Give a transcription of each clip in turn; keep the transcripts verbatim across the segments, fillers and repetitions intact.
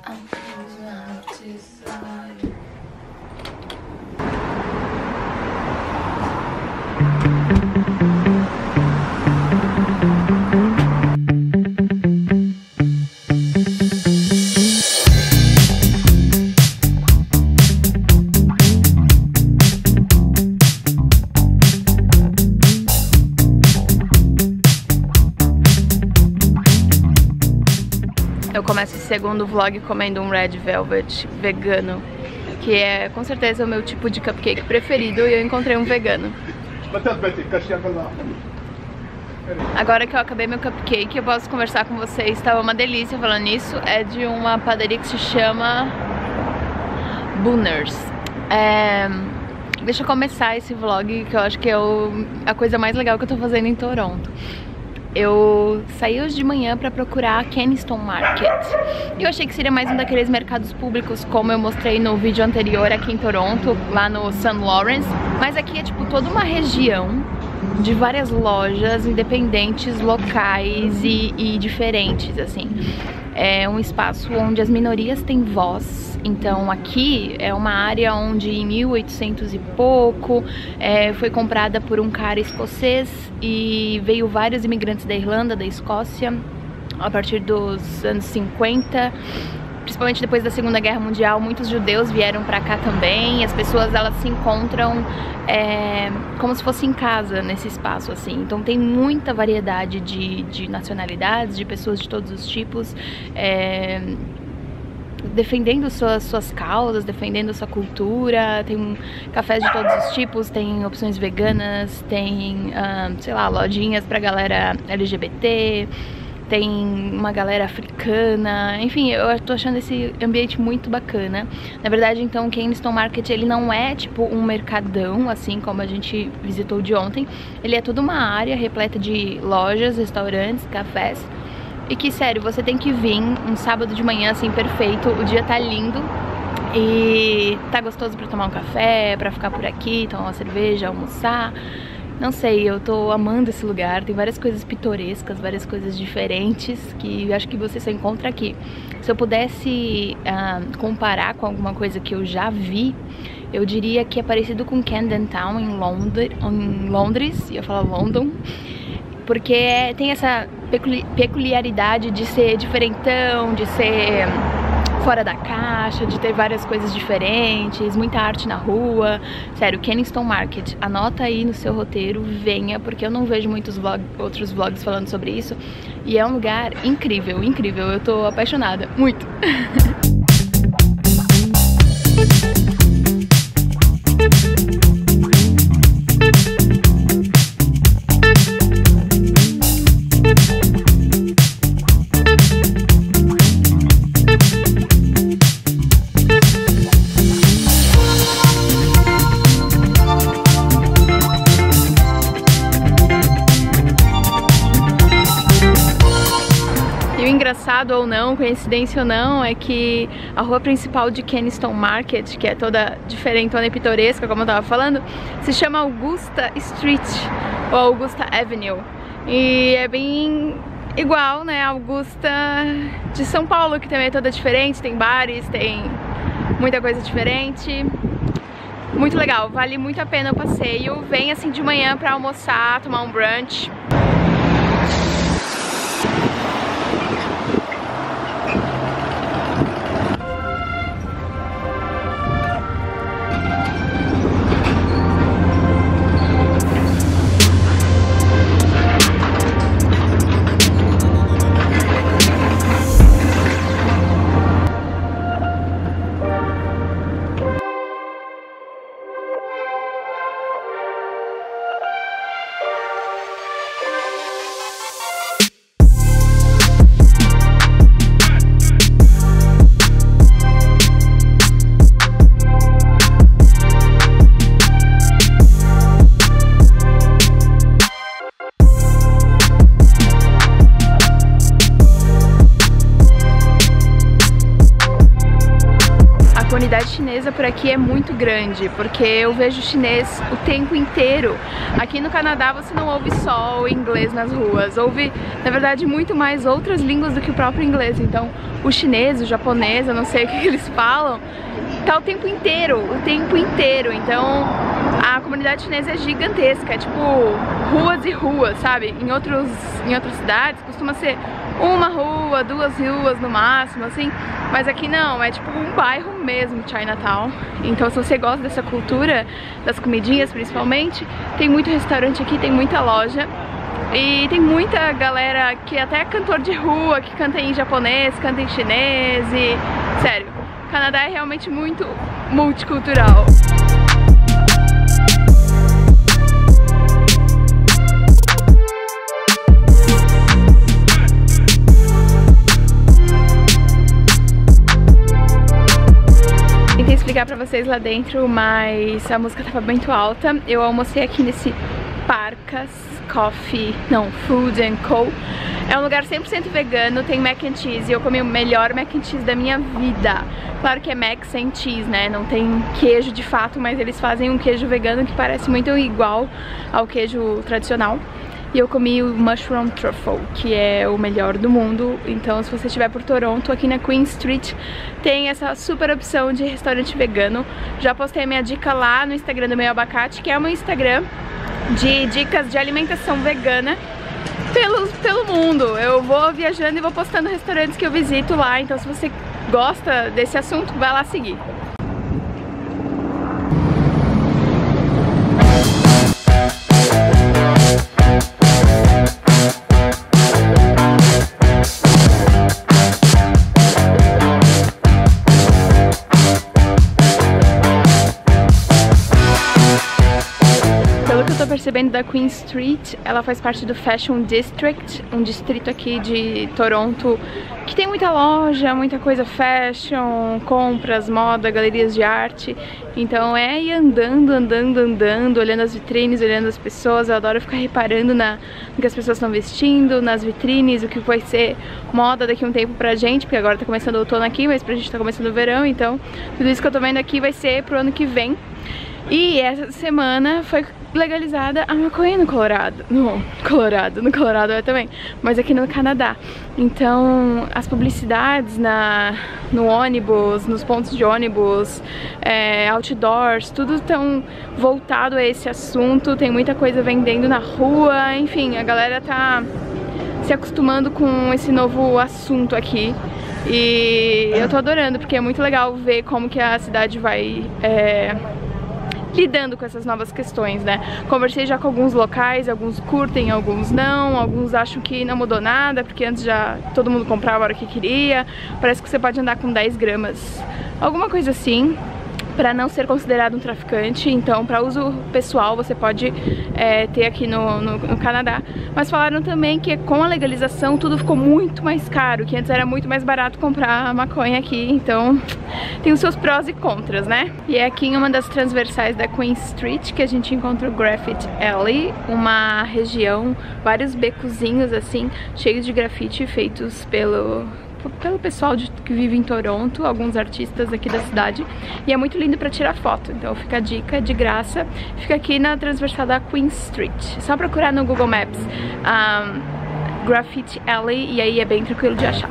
Eu começo esse segundo vlog comendo um Red Velvet vegano, que é com certeza o meu tipo de cupcake preferido, e eu encontrei um vegano. Agora que eu acabei meu cupcake, eu posso conversar com vocês. Estava uma delícia falando nisso. É de uma padaria que se chama Booners. É... Deixa eu começar esse vlog, que eu acho que é o... a coisa mais legal que eu tô fazendo em Toronto. Eu saí hoje de manhã pra procurar a Kensington Market. E eu achei que seria mais um daqueles mercados públicos, como eu mostrei no vídeo anterior aqui em Toronto, lá no Saint Lawrence. Mas aqui é tipo toda uma região de várias lojas independentes, locais e, e diferentes, assim. É um espaço onde as minorias têm voz. Então aqui é uma área onde em mil e oitocentos e pouco é, foi comprada por um cara escocês e veio vários imigrantes da Irlanda, da Escócia, a partir dos anos cinquenta. Principalmente depois da Segunda Guerra Mundial, muitos judeus vieram pra cá também. As pessoas, elas se encontram é, como se fosse em casa nesse espaço, assim. Então tem muita variedade de, de nacionalidades, de pessoas de todos os tipos, é, defendendo suas, suas causas, defendendo sua cultura. Tem cafés de todos os tipos, tem opções veganas, tem, ah, sei lá, lojinhas pra galera L G B T, tem uma galera africana. Enfim, eu tô achando esse ambiente muito bacana. Na verdade, então, o Kensington Market, ele não é tipo um mercadão, assim como a gente visitou de ontem. Ele é toda uma área repleta de lojas, restaurantes, cafés. E que, sério, você tem que vir um sábado de manhã, assim, perfeito. O dia tá lindo e tá gostoso pra tomar um café, pra ficar por aqui, tomar uma cerveja, almoçar. Não sei, eu tô amando esse lugar. Tem várias coisas pitorescas, várias coisas diferentes que eu acho que você só encontra aqui. Se eu pudesse uh, comparar com alguma coisa que eu já vi, eu diria que é parecido com Camden Town em, Londres, em Londres, ia falar London, porque tem essa peculiaridade de ser diferentão, de ser fora da caixa, de ter várias coisas diferentes, muita arte na rua. Sério, Kensington Market, anota aí no seu roteiro, venha, porque eu não vejo muitos vlog, outros vlogs falando sobre isso. E é um lugar incrível, incrível, eu tô apaixonada, muito! Engraçado ou não, coincidência ou não, é que a rua principal de Kensington Market, que é toda diferentona e pitoresca, como eu tava falando, se chama Augusta Street ou Augusta Avenue. E é bem igual, né, Augusta de São Paulo, que também é toda diferente, tem bares, tem muita coisa diferente. Muito legal, vale muito a pena o passeio. Vem assim de manhã pra almoçar, tomar um brunch. comunidade chinesa por aqui é muito grande, porque eu vejo chinês o tempo inteiro. Aqui no Canadá você não ouve só o inglês nas ruas, ouve, na verdade, muito mais outras línguas do que o próprio inglês. Então, o chinês, o japonês, eu não sei o que eles falam, tá o tempo inteiro, o tempo inteiro. Então, a comunidade chinesa é gigantesca, é tipo ruas e ruas, sabe? Em, outros, em outras cidades costuma ser uma rua, duas ruas no máximo, assim. Mas aqui não, é tipo um bairro mesmo, Chinatown. Então se você gosta dessa cultura, das comidinhas principalmente, tem muito restaurante aqui, tem muita loja. E tem muita galera que até é cantor de rua, que canta em japonês, canta em chinês e... Sério, o Canadá é realmente muito multicultural. Tentei explicar pra vocês lá dentro, mas a música tava muito alta. Eu almocei aqui nesse Parkas Coffee, não, Food and Co. É um lugar cem por cento vegano, tem mac and cheese e eu comi o melhor mac and cheese da minha vida. Claro que é mac sem cheese, né? Não tem queijo de fato, mas eles fazem um queijo vegano que parece muito igual ao queijo tradicional. E eu comi o Mushroom Truffle, que é o melhor do mundo. Então se você estiver por Toronto, aqui na Queen Street, tem essa super opção de restaurante vegano. Já postei a minha dica lá no Instagram do Meu Abacate, que é o meu Instagram de dicas de alimentação vegana pelo, pelo mundo. Eu vou viajando e vou postando restaurantes que eu visito lá. Então se você gosta desse assunto, vai lá seguir. Percebendo da Queen Street, ela faz parte do Fashion District, um distrito aqui de Toronto que tem muita loja, muita coisa fashion, compras, moda, galerias de arte. Então é ir andando, andando, andando, olhando as vitrines, olhando as pessoas. Eu adoro ficar reparando na, no que as pessoas estão vestindo, nas vitrines, o que vai ser moda daqui a um tempo pra gente, porque agora tá começando o outono aqui, mas pra gente tá começando o verão, então tudo isso que eu tô vendo aqui vai ser pro ano que vem. E essa semana foi legalizada a maconha no Colorado. No Colorado, no Colorado é também, mas aqui no Canadá. Então as publicidades na, no ônibus, nos pontos de ônibus, é, outdoors, tudo tão voltado a esse assunto. Tem muita coisa vendendo na rua, enfim, a galera tá se acostumando com esse novo assunto aqui. E eu tô adorando, porque é muito legal ver como que a cidade vai... É, lidando com essas novas questões, né? Conversei já com alguns locais, alguns curtem, alguns não, alguns acham que não mudou nada, porque antes já todo mundo comprava a hora que queria. Parece que você pode andar com dez gramas, alguma coisa assim, para não ser considerado um traficante. Então, para uso pessoal, você pode é, ter aqui no, no, no Canadá. Mas falaram também que com a legalização tudo ficou muito mais caro, que antes era muito mais barato comprar maconha aqui. Então, tem os seus prós e contras, né? E é aqui em uma das transversais da Queen Street que a gente encontra o Graffiti Alley, uma região, vários becozinhos assim, cheios de grafite feitos pelo... pelo pessoal de, que vive em Toronto, alguns artistas aqui da cidade, e é muito lindo pra tirar foto. Então fica a dica de graça, fica aqui na transversal da Queen Street. É só procurar no Google Maps um, Graffiti Alley e aí é bem tranquilo de achar.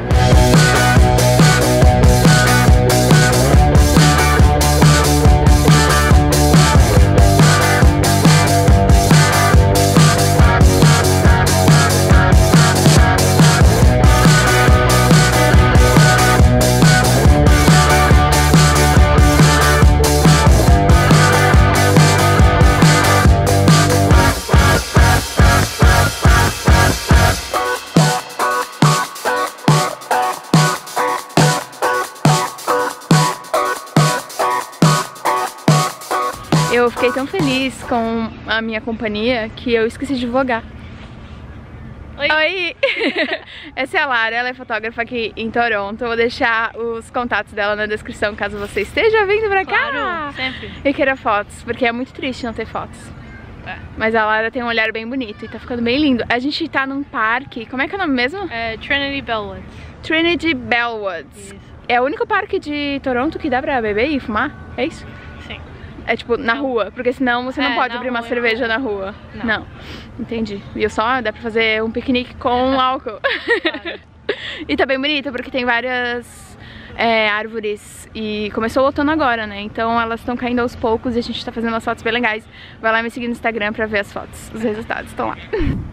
Eu fiquei tão feliz com a minha companhia que eu esqueci de vogar. Oi! Oi. Essa é a Lara, ela é fotógrafa aqui em Toronto. Eu vou deixar os contatos dela na descrição caso você esteja vindo pra cá. Claro, sempre. E queira fotos, porque é muito triste não ter fotos. É. Mas a Lara tem um olhar bem bonito e tá ficando bem lindo. A gente tá num parque, como é que é o nome mesmo? É Trinity Bellwoods. Trinity Bellwoods. Isso. É o único parque de Toronto que dá pra beber e fumar? É isso? Sim. É tipo, na rua, porque senão você não É, pode na abrir uma rua, cerveja não. na rua. Não. Não. Entendi. E eu só dá pra fazer um piquenique com álcool. Claro. E tá bem bonita, porque tem várias é, árvores. E começou o outono agora, né? Então elas estão caindo aos poucos e a gente tá fazendo umas fotos bem legais. Vai lá me seguir no Instagram pra ver as fotos. Os resultados estão lá.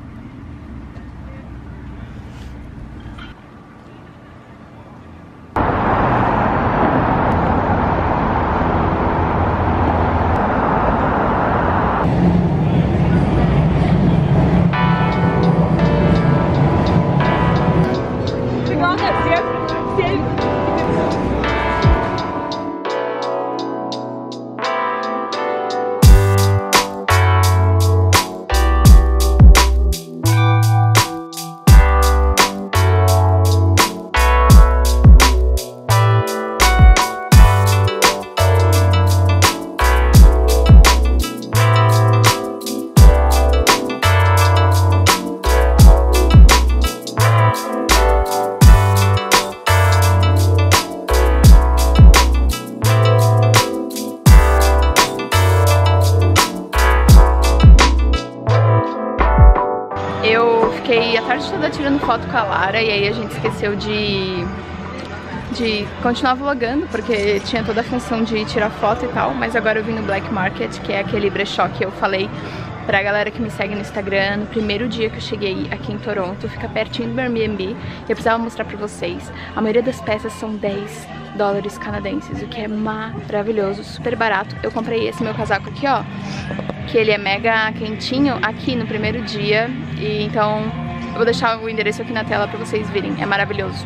Eu fiquei a tarde toda tirando foto com a Lara e aí a gente esqueceu de, de continuar vlogando, porque tinha toda a função de tirar foto e tal, mas agora eu vim no Black Market, que é aquele brechó que eu falei pra galera que me segue no Instagram. No primeiro dia que eu cheguei aqui em Toronto, fica pertinho do Airbnb, e eu precisava mostrar pra vocês. A maioria das peças são dez dólares canadenses, o que é maravilhoso, super barato. Eu comprei esse meu casaco aqui, ó, que ele é mega quentinho aqui no primeiro dia, e então eu vou deixar o endereço aqui na tela pra vocês virem, é maravilhoso.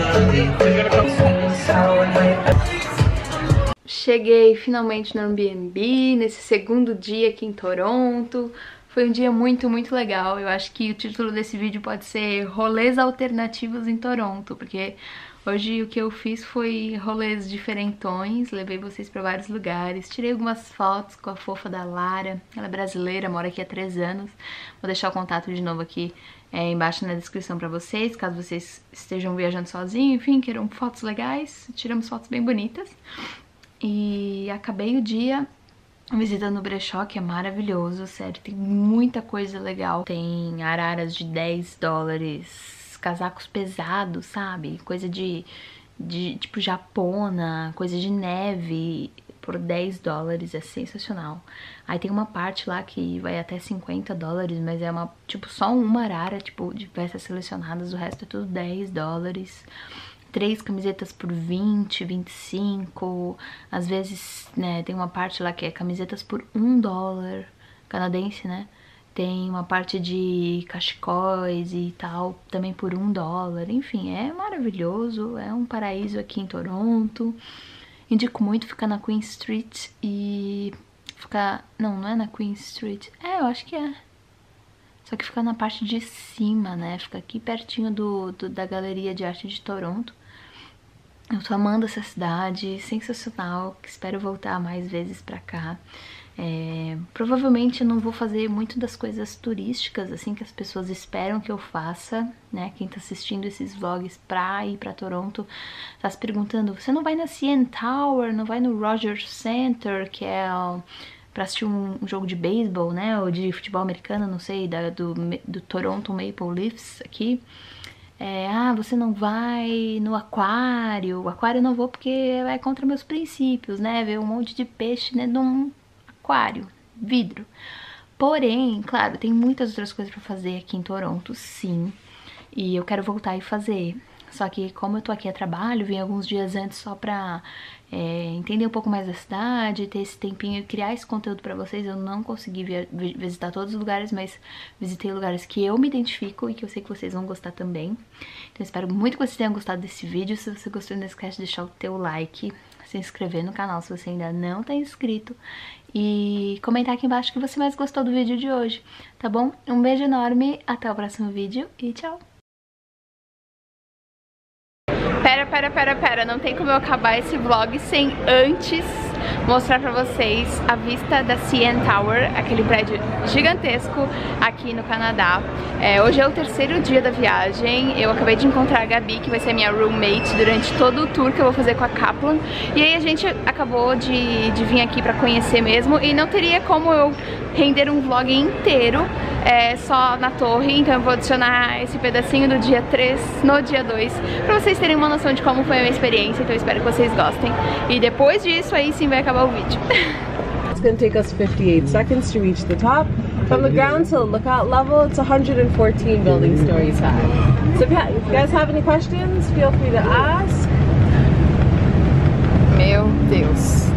Cheguei finalmente no Airbnb, nesse segundo dia aqui em Toronto. Foi um dia muito, muito legal. Eu acho que o título desse vídeo pode ser Rolês Alternativos em Toronto, porque hoje o que eu fiz foi rolês diferentões, levei vocês pra vários lugares, tirei algumas fotos com a fofa da Lara, ela é brasileira, mora aqui há três anos. Vou deixar o contato de novo aqui é, embaixo na descrição pra vocês, caso vocês estejam viajando sozinhos, enfim, queiram fotos legais, tiramos fotos bem bonitas. E acabei o dia visitando o brechó, que é maravilhoso, sério, tem muita coisa legal. Tem araras de dez dólares, casacos pesados, sabe? Coisa de, de tipo japona, coisa de neve por dez dólares, é sensacional. Aí tem uma parte lá que vai até cinquenta dólares, mas é uma, tipo, só uma arara, tipo, de peças selecionadas, o resto é tudo dez dólares. Três camisetas por vinte, vinte e cinco, às vezes, né, tem uma parte lá que é camisetas por um dólar, canadense, né? Tem uma parte de cachecóis e tal, também por um dólar. Enfim, é maravilhoso, é um paraíso aqui em Toronto. Indico muito ficar na Queen Street e ficar... Não, não é na Queen Street. É, eu acho que é. Só que fica na parte de cima, né? Fica aqui pertinho do, do, da Galeria de Arte de Toronto. Eu tô amando essa cidade, sensacional. Espero voltar mais vezes pra cá. É, provavelmente eu não vou fazer muito das coisas turísticas, assim, que as pessoas esperam que eu faça, né? Quem tá assistindo esses vlogs pra ir pra Toronto tá se perguntando, você não vai na C N Tower, não vai no Rogers Center, que é ó, pra assistir um, um jogo de beisebol, né? Ou de futebol americano, não sei, da, do, do Toronto Maple Leafs aqui. É, ah, você não vai no aquário. O aquário eu não vou porque vai contra meus princípios, né? Ver um monte de peixe dentro de um aquário, vidro. Porém, claro, tem muitas outras coisas pra fazer aqui em Toronto, sim. E eu quero voltar e fazer. Só que como eu tô aqui a trabalho, vim alguns dias antes só pra é, entender um pouco mais da cidade, ter esse tempinho e criar esse conteúdo pra vocês. Eu não consegui via, visitar todos os lugares, mas visitei lugares que eu me identifico e que eu sei que vocês vão gostar também. Então eu espero muito que vocês tenham gostado desse vídeo. Se você gostou, não esquece de deixar o teu like, se inscrever no canal se você ainda não tá inscrito e comentar aqui embaixo o que você mais gostou do vídeo de hoje, tá bom? Um beijo enorme, até o próximo vídeo e tchau! Pera, pera, pera, pera, não tem como eu acabar esse vlog sem antes mostrar pra vocês a vista da C N Tower, aquele prédio gigantesco aqui no Canadá. É, hoje é o terceiro dia da viagem, eu acabei de encontrar a Gabi, que vai ser minha roommate durante todo o tour que eu vou fazer com a Kaplan. E aí a gente acabou de, de vir aqui pra conhecer mesmo, e não teria como eu render um vlog inteiro é, só na torre, então eu vou adicionar esse pedacinho do dia três no dia dois, pra vocês terem uma noção de como foi a minha experiência, então eu espero que vocês gostem. E depois disso, aí sim vai acabar o vídeo. It's going to take us fifty-eight seconds to reach the top. From the ground to the lookout level, it's one hundred fourteen building stories high. So if you, if you guys have any questions, feel free to ask. Meu Deus.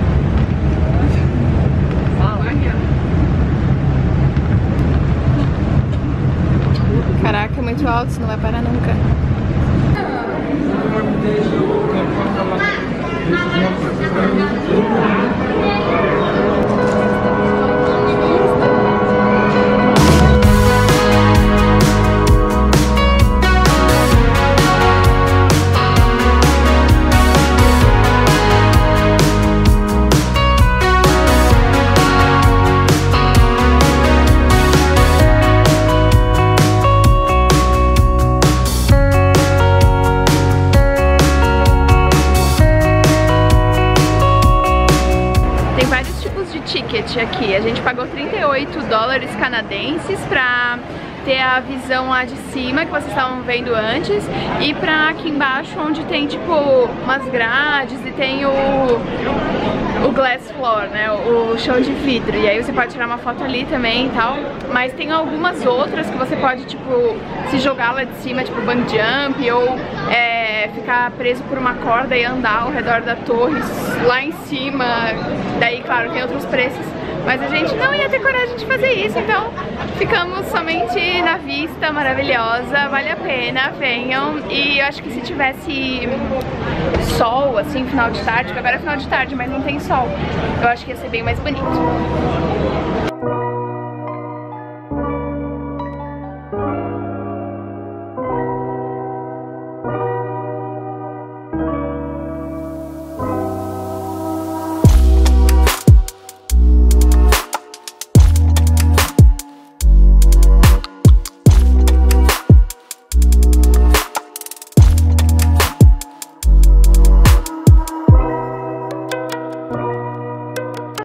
Caraca, é muito alto, isso não vai parar nunca. Ticket aqui, a gente pagou trinta e oito dólares canadenses pra ter a visão lá de cima que vocês estavam vendo antes, e pra aqui embaixo onde tem tipo umas grades e tem o, o glass floor, né, o chão de vidro, e aí você pode tirar uma foto ali também e tal, mas tem algumas outras que você pode tipo se jogar lá de cima, tipo bungee jump, ou é, ficar preso por uma corda e andar ao redor da torre lá em cima. Daí claro, tem outros preços, mas a gente não ia ter coragem de fazer isso, então ficamos somente na vista maravilhosa. Vale a pena, venham. E eu acho que se tivesse sol, assim, final de tarde, porque agora é final de tarde, mas não tem sol, eu acho que ia ser bem mais bonito.